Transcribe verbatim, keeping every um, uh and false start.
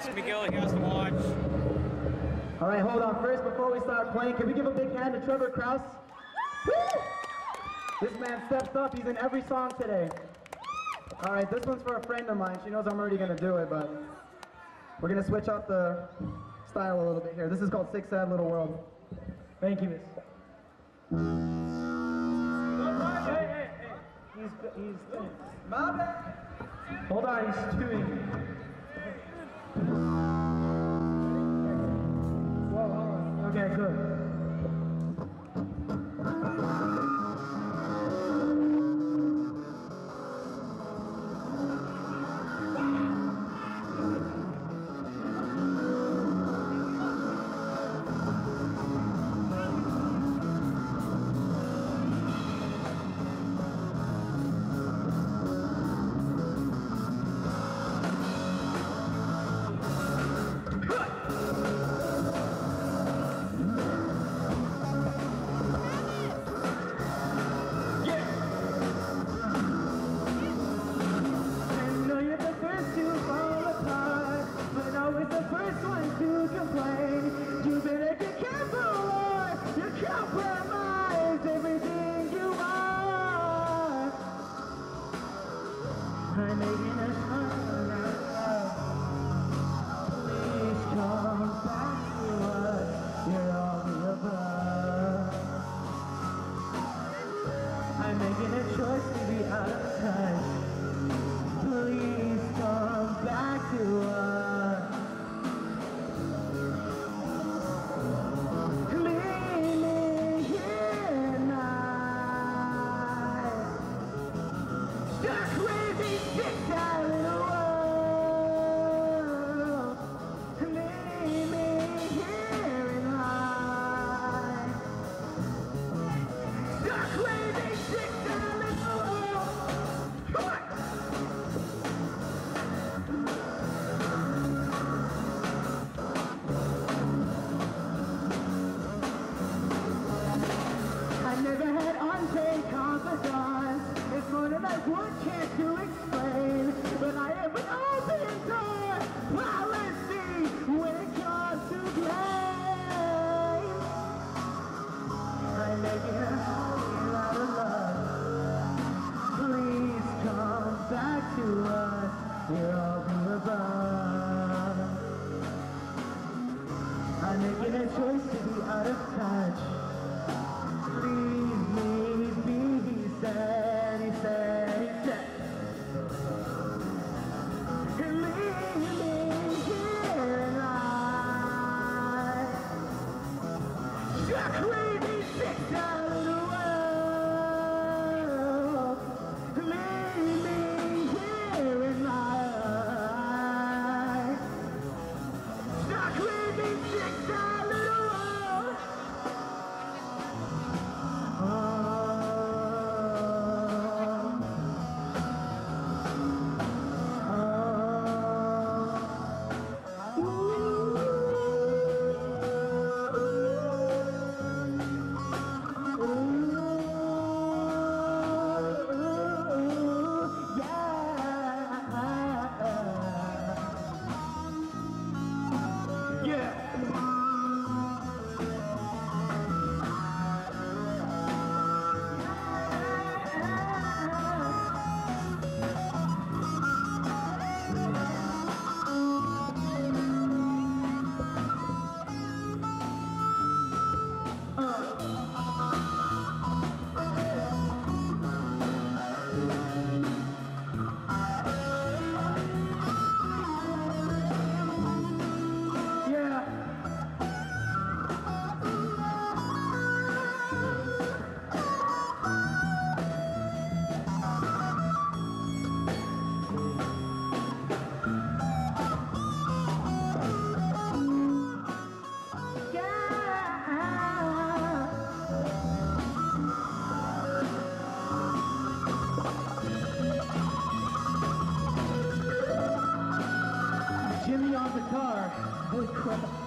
Miguel, he has to watch. All right, hold on. First, before we start playing, can we give a big hand to Trevor Krause? Woo! This man steps up. He's in every song today. All right, this one's for a friend of mine. She knows I'm already going to do it, but we're going to switch up the style a little bit here. This is called Sick Sad Little World. Thank you, miss. Hey, hey, hey. He's, he's, my bad. Hold on, he's chewing. Whoa, hold on. Okay, good. Holy crap.